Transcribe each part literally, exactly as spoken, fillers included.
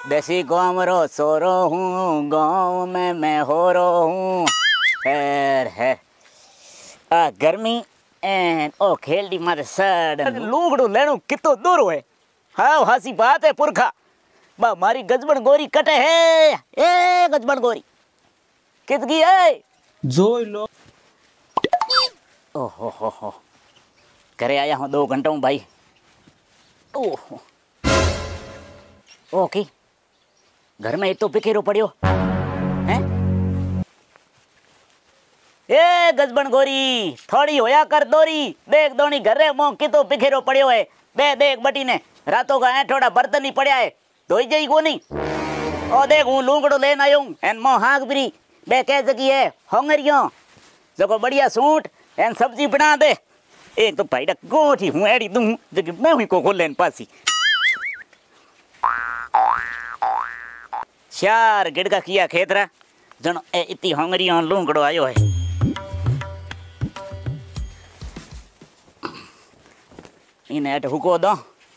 देसी गाँव रो सोरो हूँ, गाँव में मैं हो रो हूँ। खैर है आ गर्मी एन ओ खेल दी मारे सड़ लूगड़ू लेनो कितो दूर होए। हाँ हासी बात है पुरखा बा मारी गजबन गोरी कटे है। ए गजबन गोरी कित गई है जोई लो। ओहो हो हो घरे आया हूँ दो घंटों भाई। ओहो ओके घर में तो बिखेरो पड़ियो हैं। ए गजबन गोरी थोड़ी होया कर दोरी देख दोनी घरे मो कितो बिखेरो पड़ियो है। बे देख बटी ने रातों का है थोड़ा बर्तन ही पड़ा है धोई जाई को नहीं। ओ देख हूँ लूंगड़ो लेन आयो हूँ एन मो हाक बिरी बे कह जगी है होंगरियो जको बढ़िया सूट एन सब्जी बना दे। एक तो भाई गोठी हूँ एड़ी दूँ जगी मैं हुई को खोलेन पासी चार गिड़का किया खेतरा जनो ए इतनी होंगरियो लूंगड़ो आयो है। इन्हें अट हुको दो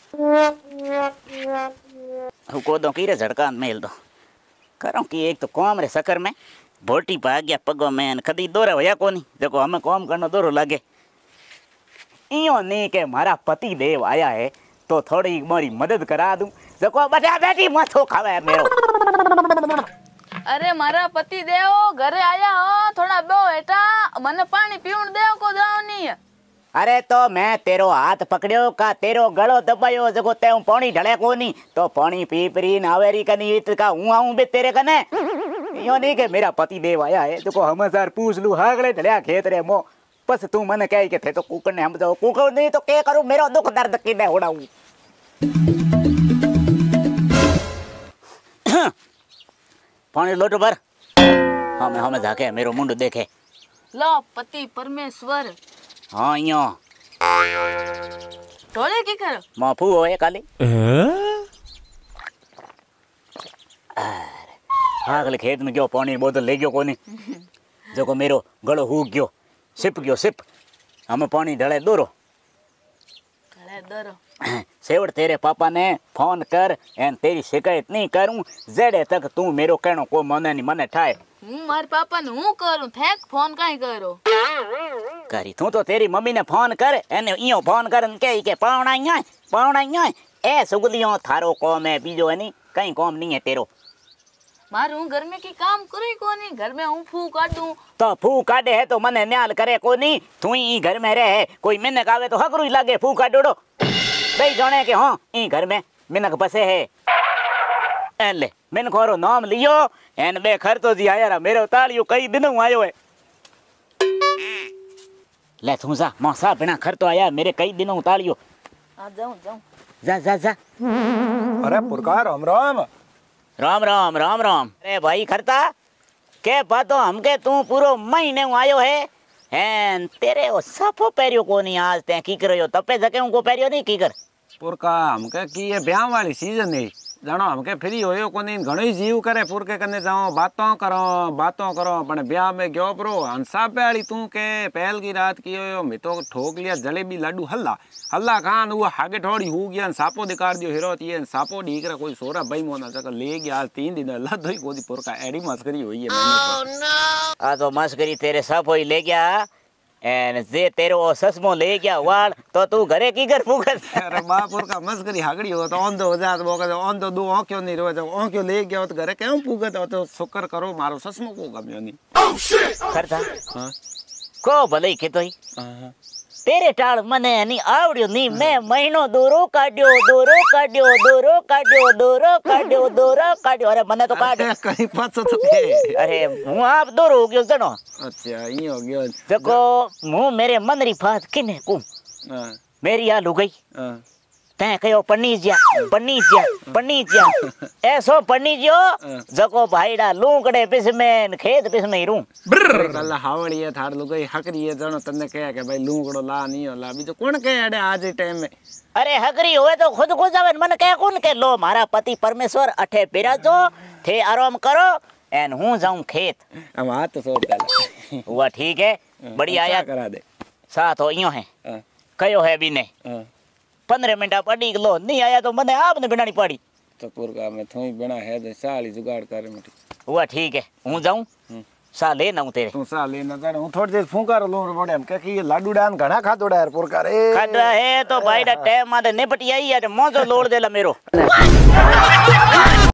हुको दो की रे झड़का मेल दो करो कि एक तो कौम रे सकर में बोटी पा गया पगो में कदी दौरे होया कोनी देखो हमें कौम करनो दौरो लागे। इयो नहीं के मारा पति देव आया है तो थोड़ी मारी मदद करा दूं जको बटा बेटी माथो खावे मेरो। अरे मारा पति देव घरे आया हो थोड़ा बो बेटा मने पानी पीउण देव को जाओ नहीं। अरे तो मैं तेरो हाथ पकड़ियो का तेरो गलो दबायो जको ते पानी ढले कोनी तो पानी पी परी नावेरी कनी इत का हूं आऊं बे तेरे कने। यो नहीं के मेरा पति देव आया है जको हमेशा पूछ लू हागले ढलिया खेत रे मो बस तू मने कह के थे तो कुकर ने हम जाओ कुकर नहीं तो के करूं मेरो दुख दर्द की मैं उड़ाऊं। पानी लोटो भर हमें हमें जाके मेरो मुंड देखे लो पति परमेश्वर। हाँ यो टोले की करो माफू होए काली हागले खेत में गयो पानी बोतल ले गयो कोनी जको मेरो गलो हुक गयो सिप गयो सिप हमें पानी ढले दोरो ढले दोरो सेवड़ तेरे पापा ने फोन कर एन तेरी शिकायत नहीं करूं जेड़े तक तू मेरो कहनो को मने नहीं मने ठाए। हूं मारे पापा ने हूं करूं थेक फोन काई करो करी तू तो तेरी मम्मी ने फोन कर एने इयो फोन करन के के पावणा इया पावणा इया ए सुगलियो थारो कौम है बीजो है नी कहीं कौम नहीं है तेरो। मारू घर में की काम करी कोनी घर में हूं फू काटूं तो फू काटे है तो मने न्याल करे कोनी तू ही घर में रहे कोई मिनक आवे तो हकरू ही लागे फू काटोड़ो बई जाने के हां ई घर में मिनक बसे है एन ले मिन खोरो नाम लियो एन बे खर तो जी आया मेरो तालियो कई दिनों आयो है ले तू जा मौसा बिना खर तो आया मेरे कई दिनों तालियो आ जाऊं जाऊं जा जा जा। अरे पुरकार राम राम राम राम राम राम। अरे भाई खरता के बातो हमके तू पूरो महीने आयो है एन तेरे ओ साफो पेरियो कोनी आज ते की करयो तपे जके को पेरियो नहीं की कर पुरका हमके की ये ब्याह वाली सीजन है जानो हमके फ्री होयो कोनी घणो जीव करे पुरके कने जाओ बातों करो बातों करो पण ब्याह में गयो प्रो हंसा पेड़ी तू के पहल की रात की होयो मैं तो ठोक लिया जलेबी लाडू हल्ला हल्ला खान वो हागे ठोड़ी हो गया सापो दिकार दियो हिरो ये सापो ढीक रा कोई सोरा भाई मोना चकर ले गया आज तीन दिन ला धोई कोदी पुरका एडी मस्करी हुई है मैंने आ तो मस्करी तेरे सापो ही ले गया एन जे तेरो ससमो ले गया वाल तो तू घरे की कर फूकत। अरे बापुर का मस्करी हागड़ी हो तो ऑन दो हो जात वो का ऑन दो दो ओ क्यों नहीं रो जा ओ क्यों ले गया तो घरे क्यों फूकत हो तो शुक्र करो मारो ससमो को गम्यो नहीं ओह शिट करता हां को भले के तोई हां तेरे टाल मने नहीं आवड़ियो नहीं मैं महीनो दोरो काड्यो दोरो काड्यो दोरो काड्यो दोरो काड्यो दोरो काड्यो अरे मने तो काट कहीं पाछो तो के अरे हूं आप दोरो हो गयो जनो अच्छा ये हो गयो देखो मु मेरे मन री बात किने को हां मेरी आ लुगई हां ते कयो पन्नीजिया पन्नीजिया पन्नीजिया ऐसो पन्नीजियो जको भाईडा लूंकड़े पिसमें खेत पिसमें रू कल हावड़ी है थार लुगई हकरी है जनो तने कहे के भाई लूंकड़ो ला नहीं ला भी तो कौन कहे अड़े आज के टाइम में अरे हकरी होए तो खुद खुद जावे मन कहे कौन के लो मारा पति परमेश्वर अठे बिराजो थे आराम करो एन हूं जाऊं खेत हम हाथ तो सोच पहले हुआ ठीक है बढ़िया आया करा दे साथ हो इयो है कयो है भी ने पंद्रह मिनट पड़ी लो नहीं आया तो मैंने आपने बिनानी पड़ी तो पुरका में थोई बिना है तो साली जुगाड़ करे मटी हुआ ठीक है हूँ जाऊं सा ले ना हूं तेरे तू सा लेना जाने हूं थोड़ी देर फूंकार लो बड़े हम कह कि ये लाडू डान घना खातोड़ा यार पुरका रे खड है तो भाई दा टाइम माते निपटी आई है मोजो लोड़ देला मेरो